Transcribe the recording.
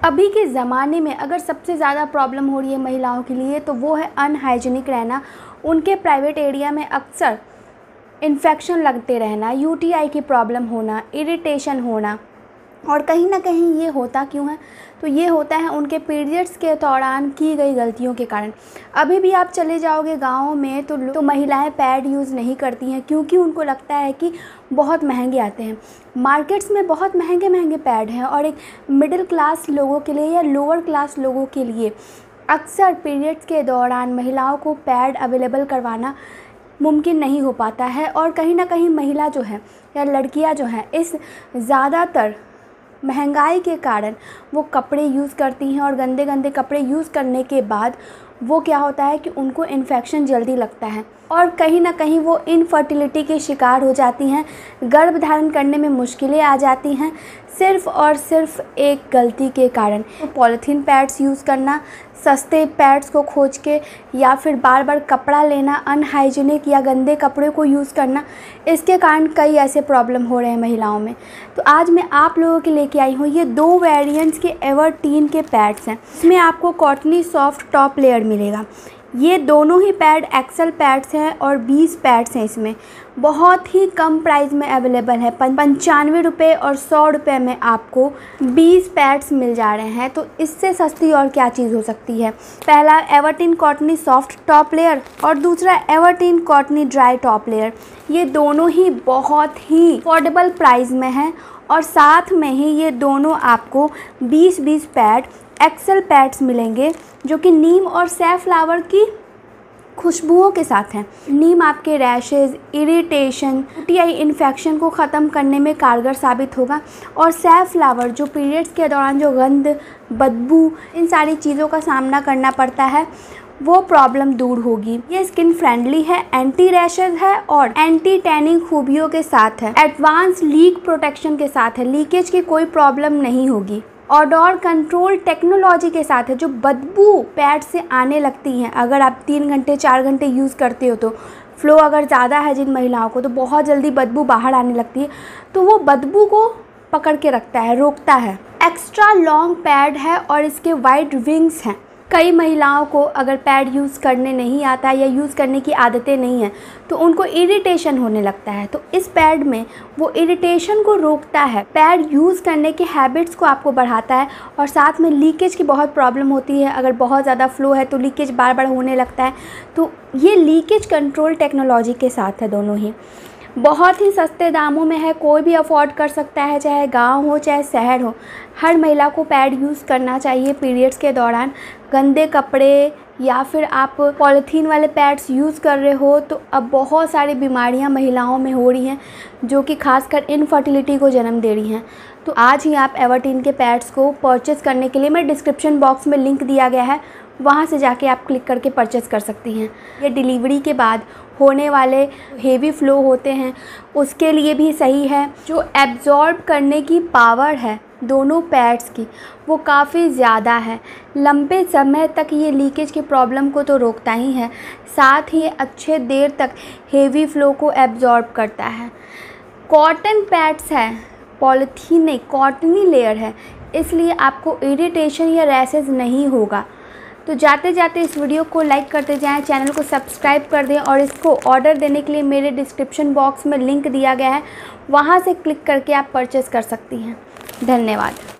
अभी के ज़माने में अगर सबसे ज़्यादा प्रॉब्लम हो रही है महिलाओं के लिए तो वो है अनहाइजीनिक रहना। उनके प्राइवेट एरिया में अक्सर इन्फेक्शन लगते रहना, यूटीआई की प्रॉब्लम होना, इरिटेशन होना। और कहीं ना कहीं ये होता क्यों है? तो ये होता है उनके पीरियड्स के दौरान की गई गलतियों के कारण। अभी भी आप चले जाओगे गाँव में तो महिलाएं पैड यूज़ नहीं करती हैं, क्योंकि उनको लगता है कि बहुत महंगे आते हैं। मार्केट्स में बहुत महंगे महंगे पैड हैं और एक मिडिल क्लास लोगों के लिए या लोअर क्लास लोगों के लिए अक्सर पीरियड्स के दौरान महिलाओं को पैड अवेलेबल करवाना मुमकिन नहीं हो पाता है। और कहीं ना कहीं महिला जो है या लड़कियां जो हैं, इस ज़्यादातर महंगाई के कारण वो कपड़े यूज़ करती हैं और गंदे गंदे कपड़े यूज़ करने के बाद वो क्या होता है कि उनको इन्फेक्शन जल्दी लगता है और कहीं ना कहीं वो इनफर्टिलिटी के शिकार हो जाती हैं। गर्भ धारण करने में मुश्किलें आ जाती हैं सिर्फ़ और सिर्फ एक गलती के कारण। पॉलीथीन पैड्स यूज़ करना, सस्ते पैड्स को खोज के, या फिर बार बार कपड़ा लेना, अनहाइजीनिक या गंदे कपड़े को यूज़ करना, इसके कारण कई ऐसे प्रॉब्लम हो रहे हैं महिलाओं में। तो आज मैं आप लोगों के लेके आई हूँ ये 2 वेरिएंट्स के एवर्टीन के पैड्स हैं। इसमें आपको कॉटनी सॉफ्ट टॉप लेयर मिलेगा। ये दोनों ही पैड एक्सेल पैड्स हैं और 20 पैड्स हैं। इसमें बहुत ही कम प्राइस में अवेलेबल है, 95 रुपये और 100 रुपये में आपको 20 पैड्स मिल जा रहे हैं। तो इससे सस्ती और क्या चीज़ हो सकती है? पहला Everteen cottony soft top layer और दूसरा Everteen cottony dry top layer. ये दोनों ही बहुत ही अफोर्डेबल प्राइस में हैं और साथ में ही ये दोनों आपको 20-20 पैड एक्सेल पैड्स मिलेंगे जो कि नीम और सैफ्लावर की खुशबुओं के साथ हैं। नीम आपके रैशेज़, इरिटेशन, यूटीआई इन्फेक्शन को ख़त्म करने में कारगर साबित होगा और सैफ्लावर जो पीरियड्स के दौरान जो गंध, बदबू, इन सारी चीज़ों का सामना करना पड़ता है वो प्रॉब्लम दूर होगी। ये स्किन फ्रेंडली है, एंटी रैशेज है और एंटी टैनिंग खूबियों के साथ है। एडवांस लीक प्रोटेक्शन के साथ है, लीकेज की कोई प्रॉब्लम नहीं होगी। ऑडोर कंट्रोल टेक्नोलॉजी के साथ है। जो बदबू पैड से आने लगती हैं अगर आप 3 घंटे 4 घंटे यूज़ करते हो तो फ्लो अगर ज़्यादा है जिन महिलाओं को तो बहुत जल्दी बदबू बाहर आने लगती है, तो वो बदबू को पकड़ के रखता है, रोकता है। एक्स्ट्रा लॉन्ग पैड है और इसके वाइड विंग्स हैं। कई महिलाओं को अगर पैड यूज़ करने नहीं आता है या यूज़ करने की आदतें नहीं हैं तो उनको इरिटेशन होने लगता है, तो इस पैड में वो इरिटेशन को रोकता है। पैड यूज़ करने के हैबिट्स को आपको बढ़ाता है और साथ में लीकेज की बहुत प्रॉब्लम होती है। अगर बहुत ज़्यादा फ्लो है तो लीकेज बार बार होने लगता है, तो ये लीकेज कंट्रोल टेक्नोलॉजी के साथ है दोनों ही। बहुत ही सस्ते दामों में है, कोई भी अफोर्ड कर सकता है, चाहे गांव हो चाहे शहर हो। हर महिला को पैड यूज़ करना चाहिए पीरियड्स के दौरान। गंदे कपड़े या फिर आप पॉलीथीन वाले पैड्स यूज़ कर रहे हो तो अब बहुत सारी बीमारियां महिलाओं में हो रही हैं जो कि खासकर इनफर्टिलिटी को जन्म दे रही हैं। तो आज ही आप एवर्टीन के पैड्स को परचेज़ करने के लिए मैं डिस्क्रिप्शन बॉक्स में लिंक दिया गया है, वहाँ से जाके आप क्लिक करके परचेज़ कर सकती हैं। ये डिलीवरी के बाद होने वाले हेवी फ्लो होते हैं उसके लिए भी सही है। जो एब्जॉर्ब करने की पावर है दोनों पैड्स की वो काफ़ी ज़्यादा है। लंबे समय तक ये लीकेज की प्रॉब्लम को तो रोकता ही है, साथ ही अच्छे देर तक हेवी फ्लो को एब्जॉर्ब करता है। कॉटन पैड्स है, पॉलीथीन नहीं, कॉटनी लेयर है, इसलिए आपको इरिटेशन या रैशेज नहीं होगा। तो जाते जाते इस वीडियो को लाइक करते जाएं, चैनल को सब्सक्राइब कर दें और इसको ऑर्डर देने के लिए मेरे डिस्क्रिप्शन बॉक्स में लिंक दिया गया है, वहाँ से क्लिक करके आप परचेज़ कर सकती हैं। धन्यवाद।